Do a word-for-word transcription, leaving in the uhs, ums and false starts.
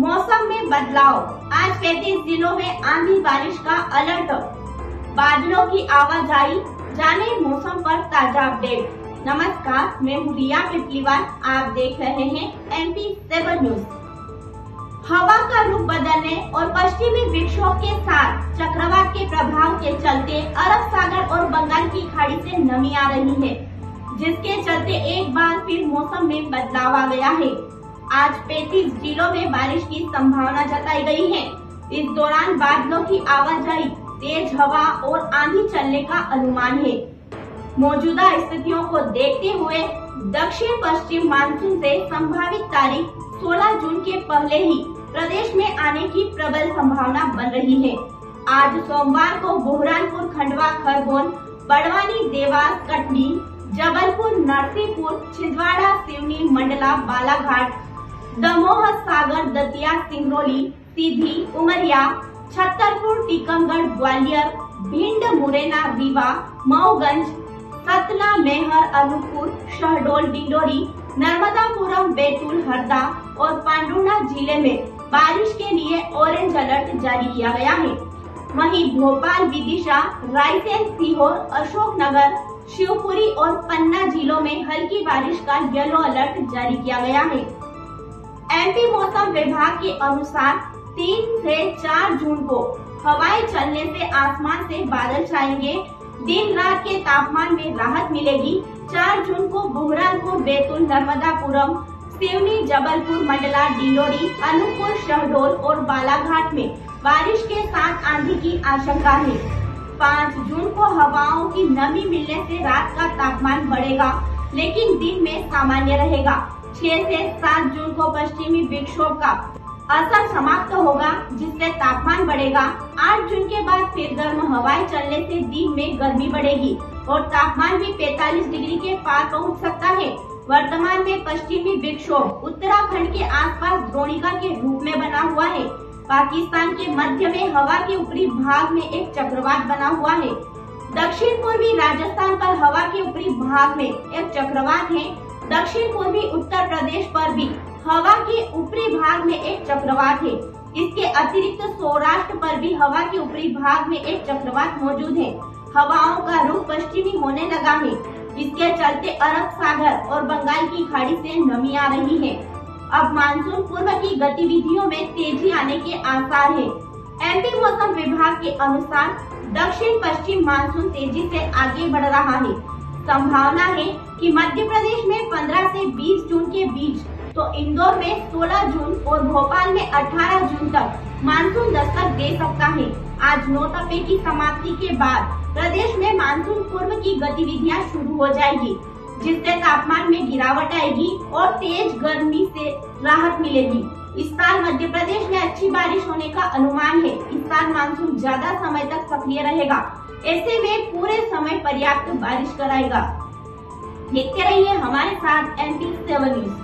मौसम में बदलाव। आज पैंतीस जिलों में आंधी बारिश का अलर्ट। बादलों की आवाजाही, जाने मौसम पर ताजा अपडेट। नमस्कार, मैं हूँ रिया पिपलीवाल। आप देख रहे हैं एम पी सेवन न्यूज। हवा का रुख बदलने और पश्चिमी विक्षोभ के साथ चक्रवात के प्रभाव के चलते अरब सागर और बंगाल की खाड़ी से नमी आ रही है, जिसके चलते एक बार फिर मौसम में बदलाव आ गया है। आज पैंतीस जिलों में बारिश की संभावना जताई गई है। इस दौरान बादलों की आवाजाही, तेज हवा और आंधी चलने का अनुमान है। मौजूदा स्थितियों को देखते हुए दक्षिण पश्चिम मानसून से संभावित तारीख सोलह जून के पहले ही प्रदेश में आने की प्रबल संभावना बन रही है। आज सोमवार को बुरहानपुर, खंडवा, खरगोन, बड़वानी, देवास, कटनी, जबलपुर, नरसिंहपुर, छिंदवाड़ा, सिवनी, मंडला, बालाघाट, दमोह, सागर, दतिया, सिंगरौली, सीधी, उमरिया, छतरपुर, टीकमगढ़, ग्वालियर, भिंड, मुरैना, रीवा, मऊगंज, सतना, मेहर, अनूपपुर, शहडोल, डिंडोरी, नर्मदापुरम, बैतूल, हरदा और पांडुर्णा जिले में बारिश के लिए ऑरेंज अलर्ट जारी किया गया है। वहीं भोपाल, विदिशा, रायसेन, सीहोर, अशोकनगर, शिवपुरी और पन्ना जिलों में हल्की बारिश का येलो अलर्ट जारी किया गया है। एमपी मौसम विभाग के अनुसार तीन से चार जून को हवाएं चलने से आसमान से बादल छाएंगे। दिन रात के तापमान में राहत मिलेगी। चार जून को बुरहानपुर, बैतूल, नर्मदापुरम, सिवनी, जबलपुर, मंडला, डिंडोरी, अनूपपुर, शहडोल और बालाघाट में बारिश के साथ आंधी की आशंका है। पाँच जून को हवाओं की नमी मिलने से रात का तापमान बढ़ेगा, लेकिन दिन में सामान्य रहेगा। छह से सात जून को पश्चिमी विक्षोभ का असर समाप्त होगा, जिससे तापमान बढ़ेगा। आठ जून के बाद फिर गर्म हवाएं चलने से दिन में गर्मी बढ़ेगी और तापमान भी पैंतालीस डिग्री के पार पहुंच सकता है। वर्तमान में पश्चिमी विक्षोभ उत्तराखंड के आसपास द्रोणिका के रूप में बना हुआ है। पाकिस्तान के मध्य में हवा के ऊपरी भाग में एक चक्रवात बना हुआ है। दक्षिण पूर्वी राजस्थान पर हवा के ऊपरी भाग में एक चक्रवात है। दक्षिण पूर्वी उत्तर प्रदेश पर भी हवा के ऊपरी भाग में एक चक्रवात है। इसके अतिरिक्त सौराष्ट्र पर भी हवा के ऊपरी भाग में एक चक्रवात मौजूद है। हवाओं का रुख पश्चिमी होने लगा है। इसके चलते अरब सागर और बंगाल की खाड़ी से नमी आ रही है। अब मानसून पूर्व की गतिविधियों में तेजी आने के आसार है। एमपी मौसम विभाग के अनुसार दक्षिण पश्चिम मानसून तेजी से आगे बढ़ रहा है। संभावना है कि मध्य प्रदेश में पंद्रह से बीस जून के बीच, तो इंदौर में सोलह जून और भोपाल में अठारह जून तक मानसून दस्तक दे सकता है। आज नौतपे की समाप्ति के बाद प्रदेश में मानसून पूर्व की गतिविधियां शुरू हो जाएगी, जिससे तापमान में गिरावट आएगी और तेज गर्मी से राहत मिलेगी। इस साल मध्य प्रदेश में अच्छी बारिश होने का अनुमान है। इस साल मानसून ज्यादा समय तक सक्रिय रहेगा। ऐसे में पूरे समय पर्याप्त बारिश कराएगा। देखते रहिए हमारे साथ एम पी सेवन न्यूज।